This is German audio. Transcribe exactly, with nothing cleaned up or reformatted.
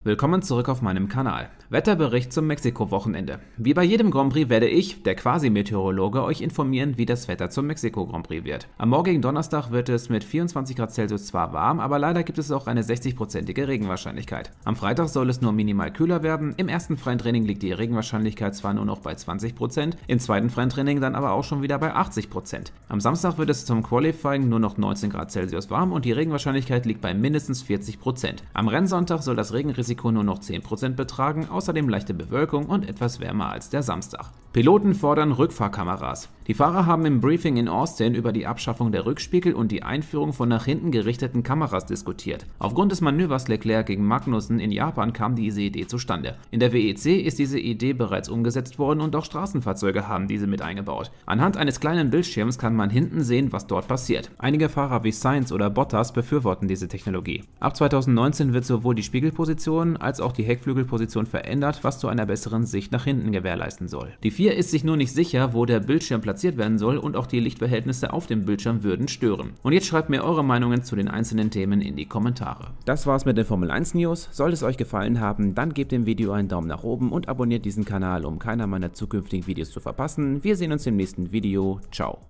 Willkommen zurück auf meinem Kanal. Wetterbericht zum Mexiko-Wochenende. Wie bei jedem Grand Prix werde ich, der Quasi-Meteorologe, euch informieren, wie das Wetter zum Mexiko-Grand Prix wird. Am morgigen Donnerstag wird es mit vierundzwanzig Grad Celsius zwar warm, aber leider gibt es auch eine sechzig-prozentige Regenwahrscheinlichkeit. Am Freitag soll es nur minimal kühler werden. Im ersten freien Training liegt die Regenwahrscheinlichkeit zwar nur noch bei zwanzig Prozent, im zweiten freien Training dann aber auch schon wieder bei achtzig Prozent. Am Samstag wird es zum Qualifying nur noch neunzehn Grad Celsius warm und die Regenwahrscheinlichkeit liegt bei mindestens vierzig Prozent. Am Rennsonntag soll das Regenrisiko nur noch zehn Prozent betragen, außerdem leichte Bewölkung und etwas wärmer als der Samstag. Piloten fordern Rückfahrkameras. Die Fahrer haben im Briefing in Austin über die Abschaffung der Rückspiegel und die Einführung von nach hinten gerichteten Kameras diskutiert. Aufgrund des Manövers Leclerc gegen Magnussen in Japan kam diese Idee zustande. In der W E C ist diese Idee bereits umgesetzt worden und auch Straßenfahrzeuge haben diese mit eingebaut. Anhand eines kleinen Bildschirms kann man hinten sehen, was dort passiert. Einige Fahrer wie Sainz oder Bottas befürworten diese Technologie. Ab zweitausendneunzehn wird sowohl die Spiegelposition als auch die Heckflügelposition verändert, was zu einer besseren Sicht nach hinten gewährleisten soll. Die F I A ist sich nur nicht sicher, wo der Bildschirm platziert werden soll, und auch die Lichtverhältnisse auf dem Bildschirm würden stören. Und jetzt schreibt mir eure Meinungen zu den einzelnen Themen in die Kommentare. Das war's mit den Formel eins News. Sollte es euch gefallen haben, dann gebt dem Video einen Daumen nach oben und abonniert diesen Kanal, um keiner meiner zukünftigen Videos zu verpassen. Wir sehen uns im nächsten Video. Ciao.